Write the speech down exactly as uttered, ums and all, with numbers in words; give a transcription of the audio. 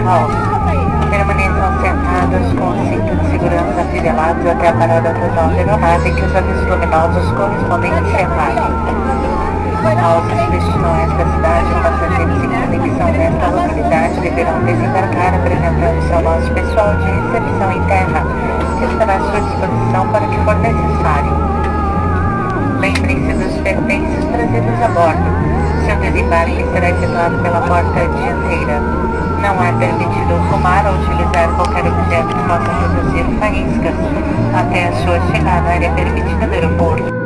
hall. Permaneçam sentados com o cinto de segurança afivelados até a parada total derramada e que os avisos luminosos correspondentes se apaguem. Ao se destinar a esta cidade, passageiros em conexão nesta localidade deverão desembarcar apresentando seu lote pessoal de recepção em terra, que estará à sua disposição para o que for necessário. Lembrem-se dos pertences trazidos a bordo. Seu desembarque será efetuado pela porta dianteira. Não é permitido fumar ou utilizar qualquer objeto que possa produzir faíscas até a sua chegada à área permitida do aeroporto.